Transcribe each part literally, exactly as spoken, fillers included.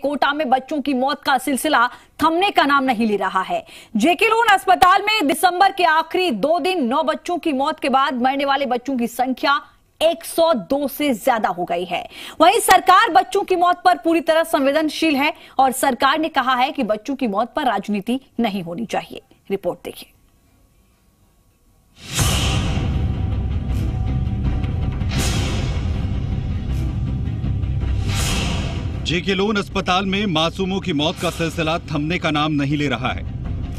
कोटा में बच्चों की मौत का सिलसिला थमने का नाम नहीं ले रहा है। जेके लोन अस्पताल में दिसंबर के आखिरी दो दिन नौ बच्चों की मौत के बाद मरने वाले बच्चों की संख्या एक सौ दो से ज्यादा हो गई है। वहीं सरकार बच्चों की मौत पर पूरी तरह संवेदनशील है और सरकार ने कहा है कि बच्चों की मौत पर राजनीति नहीं होनी चाहिए। रिपोर्ट देखिए। जेके लोन अस्पताल में मासूमों की मौत का सिलसिला थमने का नाम नहीं ले रहा है।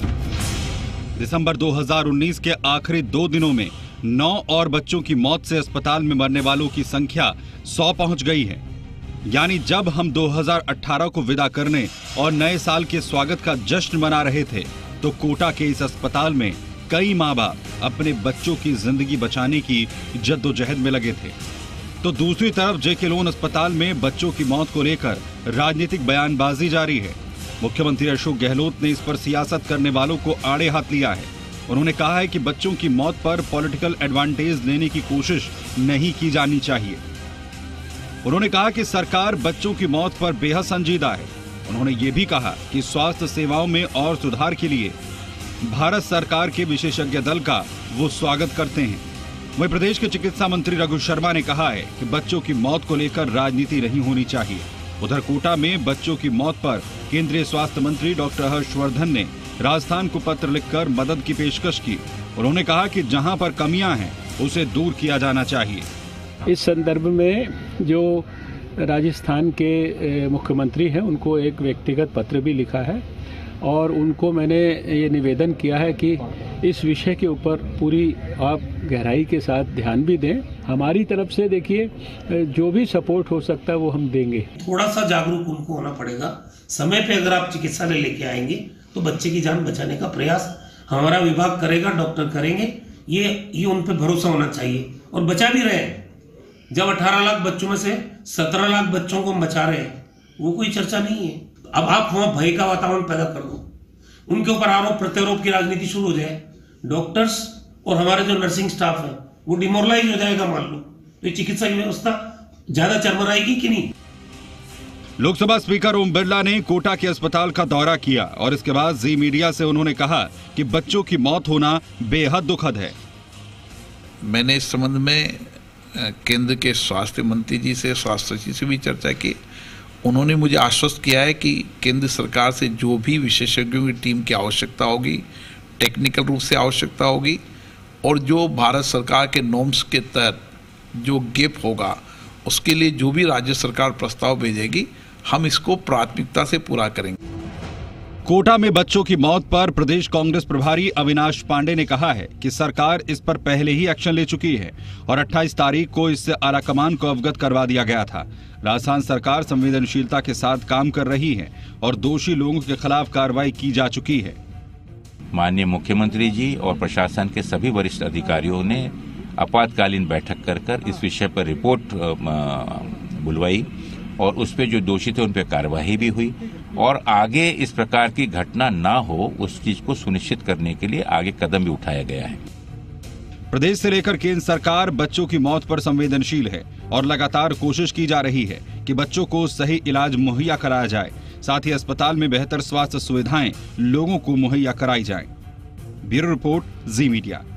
दिसंबर दो हज़ार उन्नीस के आखिरी दो दिनों में नौ और बच्चों की मौत से अस्पताल में मरने वालों की संख्या सौ पहुंच गई है। यानी जब हम दो हज़ार अठारह को विदा करने और नए साल के स्वागत का जश्न मना रहे थे, तो कोटा के इस अस्पताल में कई माँ बाप अपने बच्चों की जिंदगी बचाने की जद्दोजहद में लगे थे। तो दूसरी तरफ जेके लोन अस्पताल में बच्चों की मौत को लेकर राजनीतिक बयानबाजी जारी है। मुख्यमंत्री अशोक गहलोत ने इस पर सियासत करने वालों को आड़े हाथ लिया है। उन्होंने कहा है कि बच्चों की मौत पर पॉलिटिकल एडवांटेज लेने की कोशिश नहीं की जानी चाहिए। उन्होंने कहा कि सरकार बच्चों की मौत पर बेहद संजीदा है। उन्होंने ये भी कहा कि स्वास्थ्य सेवाओं में और सुधार के लिए भारत सरकार के विशेषज्ञ दल का वो स्वागत करते हैं। वहीं प्रदेश के चिकित्सा मंत्री रघु शर्मा ने कहा है कि बच्चों की मौत को लेकर राजनीति नहीं होनी चाहिए। उधर कोटा में बच्चों की मौत पर केंद्रीय स्वास्थ्य मंत्री डॉक्टर हर्षवर्धन ने राजस्थान को पत्र लिखकर मदद की पेशकश की। उन्होंने कहा कि जहां पर कमियां हैं उसे दूर किया जाना चाहिए। इस संदर्भ में जो राजस्थान के मुख्यमंत्री हैं उनको एक व्यक्तिगत पत्र भी लिखा है और उनको मैंने ये निवेदन किया है कि इस विषय के ऊपर पूरी आप गहराई के साथ ध्यान भी दें। हमारी तरफ से देखिए जो भी सपोर्ट हो सकता है वो हम देंगे। थोड़ा सा जागरूक उनको होना पड़ेगा। समय पे अगर आप चिकित्सालय लेके आएंगे तो बच्चे की जान बचाने का प्रयास हमारा विभाग करेगा, डॉक्टर करेंगे। ये ये उन पे भरोसा होना चाहिए और बचा भी रहे। जब अठारह लाख बच्चों में से सत्रह लाख बच्चों को हम बचा रहे हैं, वो कोई चर्चा नहीं है। अब आप वहां भय का वातावरण पैदा कर दो, उनके ऊपर आरोप प्रत्यारोप की राजनीति शुरू हो जाए, डॉक्टर्स और हमारे जो नर्सिंग स्टाफ है वो डिमोरलाइज हो जाएगा। मान लो तो चिकित्सा व्यवस्था ज्यादा चरमराएगी कि नहीं। लोकसभा स्पीकर ओम बिरला ने कोटा के अस्पताल का दौरा किया और इसके बाद जी मीडिया से उन्होंने कहा कि बच्चों की मौत होना बेहद दुखद है। मैंने इस संबंध में केंद्र के स्वास्थ्य मंत्री जी से, स्वास्थ्य सचिव से भी चर्चा की। उन्होंने मुझे आश्वस्त किया है कि केंद्र सरकार से जो भी विशेषज्ञों की टीम की आवश्यकता होगी, टेक्निकल रूप से आवश्यकता होगी और जो भारत सरकार के नॉर्म्स के तहत जो गैप होगा उसके लिए जो भी राज्य सरकार प्रस्ताव भेजेगी हम इसको प्राथमिकता से पूरा करेंगे। कोटा में बच्चों की मौत पर प्रदेश कांग्रेस प्रभारी अविनाश पांडे ने कहा है कि सरकार इस पर पहले ही एक्शन ले चुकी है और अट्ठाईस तारीख को इससे आलाकमान को अवगत करवा दिया गया था। राजस्थान सरकार संवेदनशीलता के साथ काम कर रही है और दोषी लोगों के खिलाफ कार्रवाई की जा चुकी है। माननीय मुख्यमंत्री जी और प्रशासन के सभी वरिष्ठ अधिकारियों ने आपातकालीन बैठक कर कर इस विषय पर रिपोर्ट बुलवाई और उस पर जो दोषी थे उन पर कार्रवाई भी हुई और आगे इस प्रकार की घटना ना हो उस चीज को सुनिश्चित करने के लिए आगे कदम भी उठाया गया है। प्रदेश से लेकर केंद्र सरकार बच्चों की मौत पर संवेदनशील है और लगातार कोशिश की जा रही है कि बच्चों को सही इलाज मुहैया कराया जाए। साथ ही अस्पताल में बेहतर स्वास्थ्य सुविधाएं लोगों को मुहैया कराई जाएं। Bureau report, Zee media.